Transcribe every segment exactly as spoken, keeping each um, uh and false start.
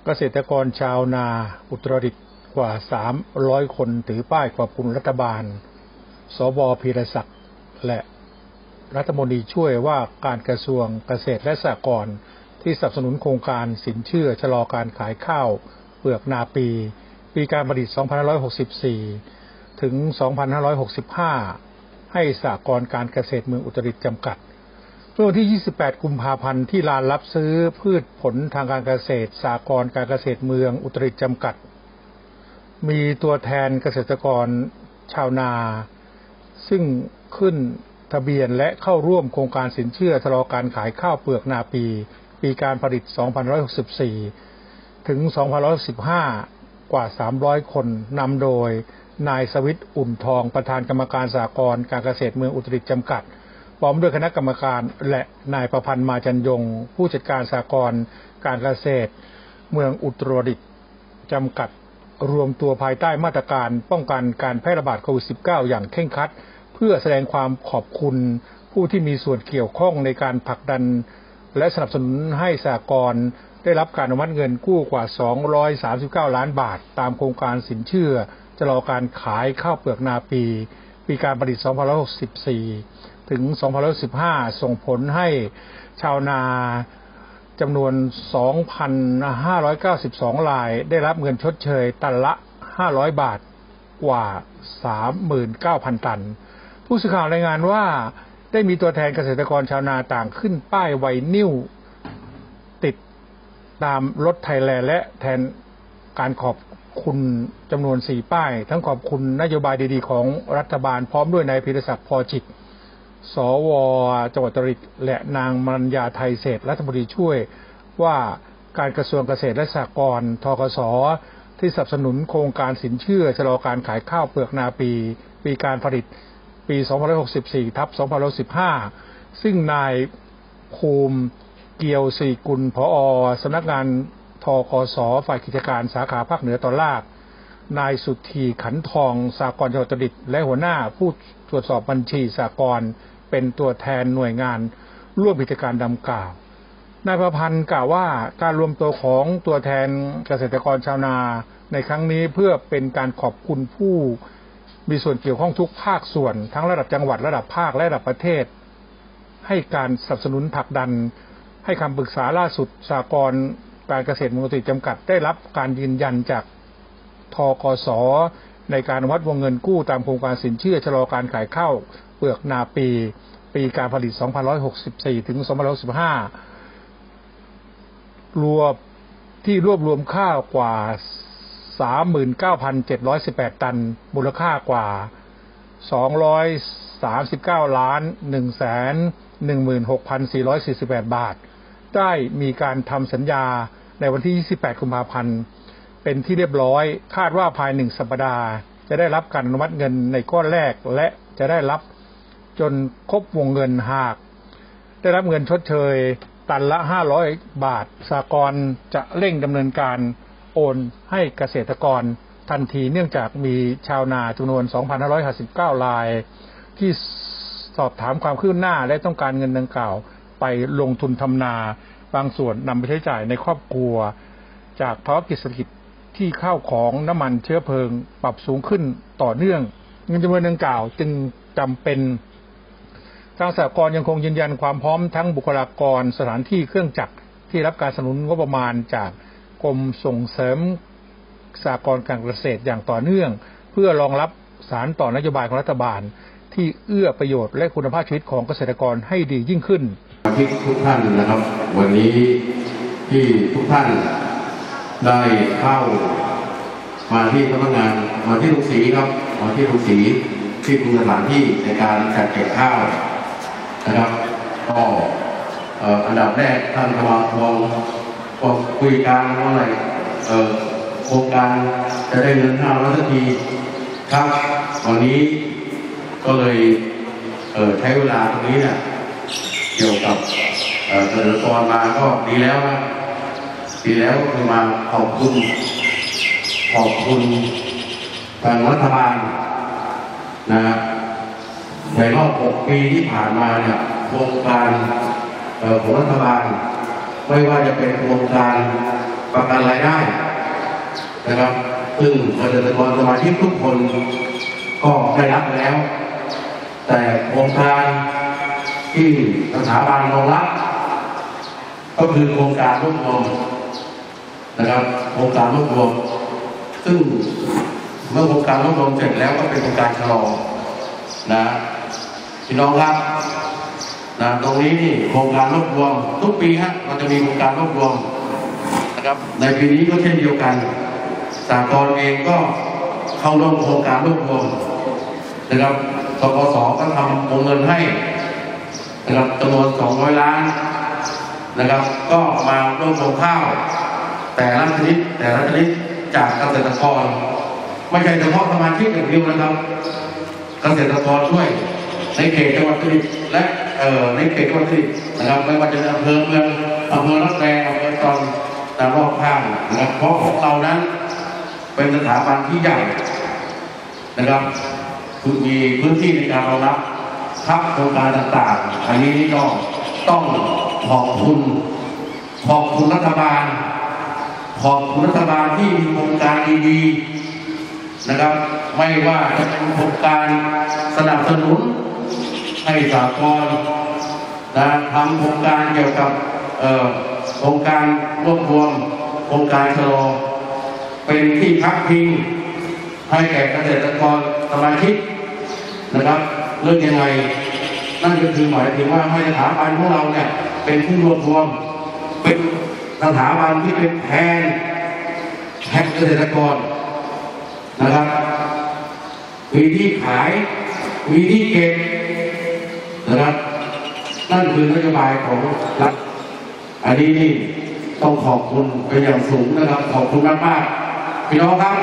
เกษตรกรชาวนาอุตรดิตถ์กว่าสามร้อยคนถือป้ายขอบคุณรัฐบาลสว.พีรศักดิ์และรัฐมนตรีช่วยว่าการกระทรวงเกษตรและสหกรณ์ที่สนับสนุนโครงการสินเชื่อชะลอการขายข้าวเปลือกนาปีปีการผลิต สองพันห้าร้อยหกสิบสี่ ถึง สองพันห้าร้อยหกสิบห้า ให้สหกรณ์การเกษตรเมืองอุตรดิตถ์จำกัดเมื่อวันที่ ยี่สิบแปด กุมภาพันธ์ที่ลานรับซื้อพืชผลทางการเกษตรสหกรณ์การเกษตรเมืองอุตรดิตถ์จำกัดมีตัวแทนเกษตรกรชาวนาซึ่งขึ้นทะเบียนและเข้าร่วมโครงการสินเชื่อชะลอการขายข้าวเปลือกนาปีปีการผลิต สองพันห้าร้อยหกสิบสี่ ถึง สองพันห้าร้อยหกสิบห้า กว่า สามร้อย คนนำโดยนายสวิทย์อุ่นทองประธานกรรมการสหกรณ์การเกษตรเมืองอุตรดิตถ์จำกัดพร้อมด้วยคณะกรรมการและนายประพันธ์มาจันยงผู้จัดการสหกรณ์การเกษตรเมืองอุตรดิตถ์จำกัดรวมตัวภายใต้มาตรการป้องกันการแพร่ระบาดโควิด สิบเก้า อย่างเคร่งครัดเพื่อแสดงความขอบคุณผู้ที่มีส่วนเกี่ยวข้องในการผลักดันและสนับสนุนให้สหกรณ์ได้รับการอนุมัติเงินกู้กว่าสองร้อยสามสิบเก้าล้านบาทตามโครงการสินเชื่อชะลอการขายข้าวเปลือกนาปีปีการผลิต สองพันห้าร้อยหกสิบสี่ ถึง สองพันห้าร้อยสิบห้า ส่งผลให้ชาวนาจำนวน สองพันห้าร้อยเก้าสิบสอง รายได้รับเงินชดเชยตันละห้าร้อยบาทกว่า สามหมื่นเก้าพัน ตันผู้สื่อข่าวรายงานว่าได้มีตัวแทนเกษตรกรชาวนาต่างขึ้นป้ายไวนิลติดตามรถไทยแลนด์และแทนการขอบคุณจำนวนสี่ป้ายทั้งขอบคุณนโยบายดีๆของรัฐบาลพร้อมด้วยนายพีรศักดิ์พอจิตสว.จังหวัดอุตรดิตถ์และนางมรัญญาไทยเศรษฐ์รัฐมนตรีช่วยว่าการกระทรวงเกษตรและสหกรณ์ธกส.ที่สนับสนุนโครงการสินเชื่อชะลอการขายข้าวเปลือกนาปีปีการผลิตปี สองพันห้าร้อยหกสิบสี่ ทับ สองพันห้าร้อยสิบห้า ซึ่งนายภูมิเกียวศรีกุลผอ.สำนักงานธกส.ฝ่ายกิจการสาขาภาคเหนือตอนล่างนายสุธีขันทองสหกรณ์จังหวัดอุตรดิตถ์และหัวหน้าผู้ตรวจสอบบัญชีสหกรณ์เป็นตัวแทนหน่วยงานร่วมกิจการดังกล่าวนายประพันธ์กล่าวว่าการรวมตัวของตัวแทนเกษตรกรชาวนาในครั้งนี้เพื่อเป็นการขอบคุณผู้มีส่วนเกี่ยวข้องทุกภาคส่วนทั้งระดับจังหวัดระดับภาคและระดับประเทศให้การสนับสนุนผลักดันให้คำปรึกษาล่าสุดสหกรณ์การเกษตรเมืองอุตรดิตถ์จำกัดได้รับการยืนยันจากธกส.ในการอนุมัติวงเงินกู้ตามโครงการสินเชื่อชะลอการขายข้าวเปลือกนาปีปีการผลิต สองพันห้าร้อยหกสิบสี่ ถึง สองพันห้าร้อยหกสิบห้า รวมที่รวบรวมข้าวกว่า สามหมื่นเก้าพันเจ็ดร้อยสิบแปด ตันมูลค่ากว่า สองร้อยสามสิบเก้าล้าน หนึ่งแสนหนึ่งหมื่นหกพันสี่ร้อยสี่สิบแปด บาทได้มีการทำสัญญาในวันที่ ยี่สิบแปด กุมภาพันธ์เป็นที่เรียบร้อยคาดว่าภายในหนึ่งสัปดาห์จะได้รับการอนุมัติเงินในก้อนแรกและจะได้รับจนครบวงเงินหากได้รับเงินชดเชยตันละห้าร้อยบาทสหกรณ์จะเร่งดำเนินการโอนให้เกษตรกรทันทีเนื่องจากมีชาวนาจำนวน สองพันห้าร้อยห้าสิบเก้า รายที่สอบถามความคืบหน้าและต้องการเงินดังกล่าวไปลงทุนทำนาบางส่วนนำไปใช้จ่ายในครอบครัวจากภาวะเศรษฐกิจที่ข้าวของน้ำมันเชื้อเพลิงปรับสูงขึ้นต่อเนื่องเงินจำนวนดังกล่าวจึงจำเป็นทางสหกรณ์ยังคงยืนยันความพร้อมทั้งบุคลากรสถานที่เครื่องจักรที่รับการสนับสนุนงบประมาณจากกรมส่งเสริมสหกรณ์การเกษตรอย่างต่อเนื่องเพื่อรองรับสารต่อนโยบายของรัฐบาลที่เอื้อประโยชน์และคุณภาพชีวิตของเกษตรกรให้ดียิ่งขึ้นที่ทุกท่านนะครับวันนี้ที่ทุกท่านได้เข้ามาที่สำนักงานมาที่โรงสีครับมาที่โรงสีที่เป็นสถานที่ในการจัดเก็บข้าวนะครับก็อันดับแรกท่านกำลังมองก็คุยกันว่าอะไรโครงการจะได้เงินห้าร้อยสักทีครับวันนี้ก็เลยใช้เวลาตรงนี้เนี่ยเกี่ยวกับเกษตรกรมาก็ดีแล้วนะดีแล้วคือมาขอบคุณขอบคุณทางรัฐบาลนะในรอบหกปีที่ผ่านมาเนี่ยโครงการของรัฐบาลไม่ว่าจะเป็นโครงการประกันรายได้นะครับซึ่งเกษตรกรสมาชิกทุกคนก็ได้รับแล้วแต่โครงการที่สถาบันรองรับก็คือโครงการรวบรวมนะครับโครงการรวบรวมซึ่งเมื่อโครงการรวบรวมเสร็จแล้วก็เป็นโครงการชะลอนะพี่น้องครับนะตรงนี้นี่โครงการรวบรวมทุกปีฮะเราจะมีโครงการรวบรวมนะครับในปีนี้ก็เช่นเดียวกันสหกรณ์เองก็เข้าร่วมโครงการรวบรวมนะครับสกส.ก็ทำวงเงินให้นะครับจำนวนสองร้อยล้านนะครับก็มารวบรวมข้าวแต่ละชนิดแต่ละชนิดจากเกษตรกรไม่ใช่เฉพาะสมาชิกอย่างเดียวนะครับเกษตรกรด้วยในเขตจังหวัดตรังและเอ่อในเขตจังหวัดตรังนะครับไม่ว่าจะเป็นอำเภอเมืองอำเภอลับแลอำเภอตอนตามรอบข้างนะครับเพราะของเรานั้นเป็นสถาบันที่ใหญ่นะครับคือมีพื้นที่ในการรองรับทับโครงการต่างๆอันนี้ก็ต้องขอบคุณขอบคุณรัฐบาลขอบคุณรัฐบาลที่มีโครงการดีๆนะครับไม่ว่าจะเป็นโครงการสนับสนุนให้สหกรณ์นะทำโครงการเกี่ยวกับโครงการรวบรวมโครงการชะลอเป็นที่พักพิงให้แก่เกษตรกรสมาชิกนะครับเรื่องยังไงนั่นก็คือหมายถึงว่าให้สถาบันของเราเนี่ยเป็นผู้รวบรวมเป็นสถาบันที่เป็นแทนแทนเกษตรกรนะครับมีที่ขายมีที่เก็บนะครับนั่นคือนโยบายของรัฐอันนี้นี่ต้องขอบคุณไปอย่างสูงนะครับขอบคุณมากมากพี่น้องครับ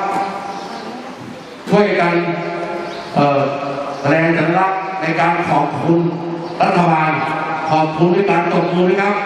ช่วยกันแสดงสัญลักษณ์ในการขอบคุณรัฐบาลขอบคุณด้วยการตบมือนะครับ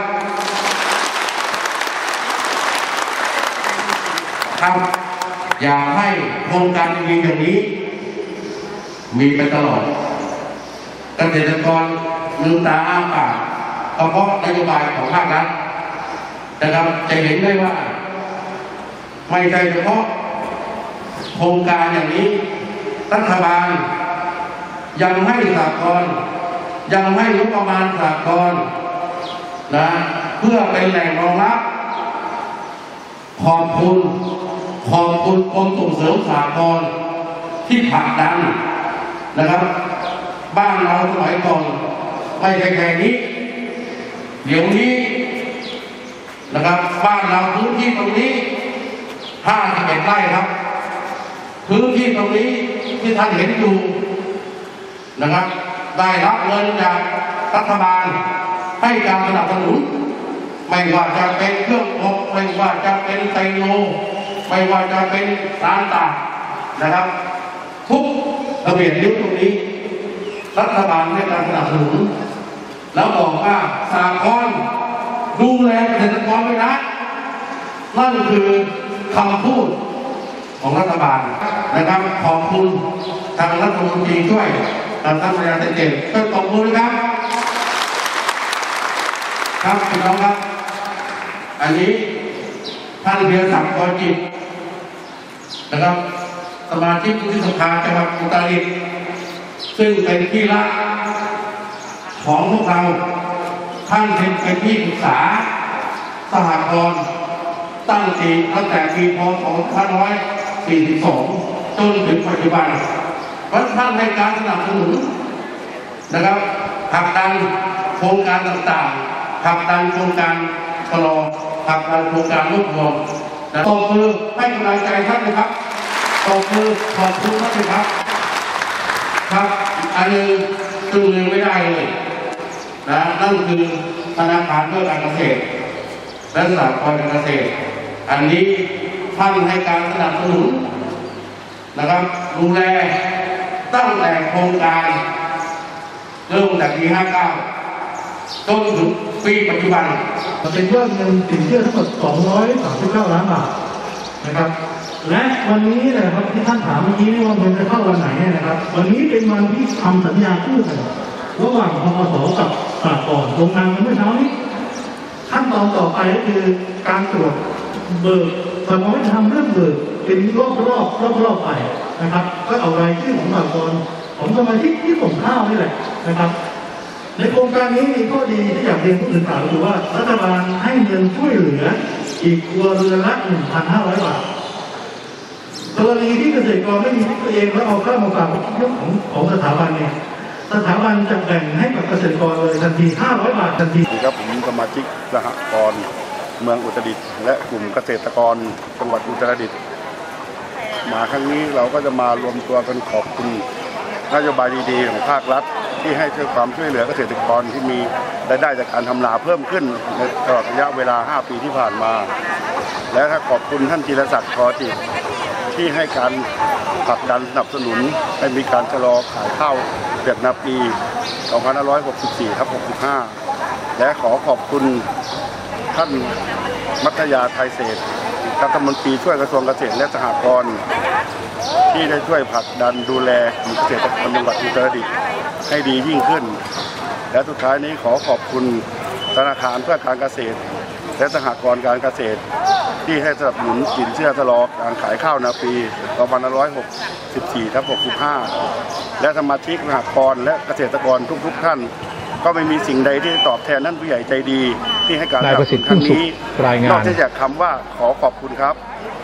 ครับอยากให้โครงการดีๆอย่างนี้มีไปตลอดเกษตรกรลืมตาอ้าปากเพราะนโยบายของภาครัฐนะครับจะเห็นได้ว่าไม่ใช่เฉพาะโครงการอย่างนี้รัฐบาลยังให้สหกรณ์ยังให้งบประมาณสหกรณ์นะเพื่อเป็นแหล่งรองรับขอบคุณขอบคุณกรมส่งเสริมสหกรณ์ที่ผลักดันนะครับบ้านเราสมัยก่อนไม่ใช่แค่นี้เดี๋ยวนี้นะครับบ้านเราพื้นที่ตรงนี้ห้าสิบเอ็ดไร่ครับพื้นที่ตรงนี้ที่ท่านเห็นอยู่นะครับได้รับเงินจากรัฐบาลให้การสนับสนุนไม่ว่าจะเป็นเครื่องอบไม่ว่าจะเป็นไซโนไม่ว่าจะเป็นร้านตากนะครับทุกระเบียบนิ้วตรงนี้รัฐบาลให้การสนับสนุนแล้วบอกว่าสหกรณ์ดูแลเกษตรกรไว้นะนั่นคือคำพูดของรัฐบาลนะครับขอบคุณทางรัฐมนตรีช่วยทางท่านประธานเจตก็ตบมือนะครับครับพี่น้องครับอันนี้ท่านเพียรศักดิ์กรจิตนะครับสมาชิกวุฒิสภาจังหวัดอุตรดิตถ์ซึ่งเป็นที่รักของพวกเราท่านเป็นที่ปรึกษาสหกรณ์ตั้งแต่ตั้งแต่ปีพ.ศ. สองพันห้าร้อยสี่สิบสองจนถึงปัจจุบันวัดท่านในการสนับสนุนนะครับผลักดันโครงการต่างๆผลักดันโครงการชะลอผลักดันโครงการรวบรวมตบมือให้กำลังใจท่านนะครับตบมือขอบคุณท่านนะครับครับอันนึงซึ่งลืมไม่ได้เลยนะนั่นคือธนาคารเพื่อการเกษตรและสหกรณ์การเกษตรอันนี้ท่านให้การสนับสนุนนะครับดูแลตั้งแต่โครงการเริ่มจากปีห้าเก้าจนถึงปีปัจจุบันเป็นยอดเงินสินเชื่อทั้งหมดสองร้อยสามสิบเก้าล้านบาทนะครับและวันนี้นะครับที่ท่านถามเมื่อกี้นี่ว่าเงินจะเข้าวันไหนเนี่ยนะครับวันนี้เป็นวันที่ทำสัญญาคู่กันระหว่างพกส.กับสหกรณ์ลงนามกันเมื่อเช้านี้ขั้นตอนต่อไปก็คือการตรวจเบิกสมมติทำเรื่องเบิกเป็นรอบรอบรอบรอบไปนะครับก็เอารายชื่อของสหกรณ์ของสมาชิกที่ส่งข้าวนี่แหละนะครับในโครงการนี้มีข้อดีที่อยากเรียนผู้สื่อข่าวคือว่ารัฐบาลให้เงินช่วยเหลืออีกครัวเรือนละ หนึ่งพันห้าร้อย บาทกรณีที่เกษตรกรไม่มีตัวเองแล้วเอาข้าวมาฝากเรื่องของของสถาบันเนี่ยสถาบันจะแบ่งให้กับเกษตรกรเลยทันทีห้าร้อยบาททันทีครับผมสมาชิกสหกรณ์เมืองอุตรดิตถ์และกลุ่มเกษตรกรจังหวัดอุตรดิตถ์มาครั้งนี้เราก็จะมารวมตัวกันขอบคุณนโยบายดีๆของภาครัฐที่ให้ช่วยความช่วยเหลือเกษตรกรที่มีรายได้จากการทำนาเพิ่มขึ้นในตลอดระยะเวลาห้าปีที่ผ่านมาและขอบคุณท่านจิรศักดิ์ ทอจิตที่ให้การผลักดันสนับสนุนให้มีการชะลอขายข้าวเปลือกนาปีสองพันห้าร้อยหกสิบสี่ทับหกสิบห้าและขอขอบคุณท่านมัธยาไทยเศรษฐ์รัฐมนตรีช่วยกระทรวงเกษตรและสหกรณ์ที่ได้ช่วยผลักดันดูแลเกษตรกรจังหวัดอุตรดิตถ์ให้ดียิ่งขึ้นและสุดท้ายนี้ขอขอบคุณธนาคารเพื่อการเกษตรและสหกรณ์การเกษตรที่ให้สนับสนุนสินเชื่อชะลอการขายข้าวนาปีสองพันห้าร้อยหกสิบสี่ทับหกสิบห้าและสมาชิกสหกรณ์และเกษตรกรทุกๆท่านก็ไม่มีสิ่งใดที่ตอบแทนท่านผู้ใหญ่ใจดีที่ให้การสนับสนุนครั้งนี้นอกจากคำว่าขอขอบคุณครับ